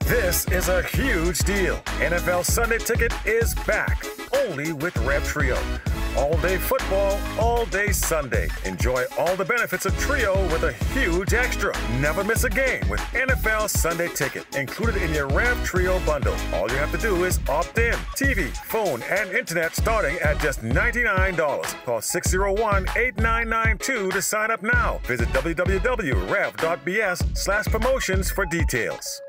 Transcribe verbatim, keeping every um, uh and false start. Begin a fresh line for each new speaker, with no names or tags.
This is a huge deal. N F L Sunday Ticket is back, only with Rev Trio. All day football, all day Sunday. Enjoy all the benefits of Trio with a huge extra. Never miss a game with N F L Sunday Ticket, included in your Rev Trio bundle. All you have to do is opt in. T V, phone, and internet starting at just ninety-nine dollars. Call six oh one, eight nine nine two to sign up now. Visit w w w dot rev dot b s slash promotions for details.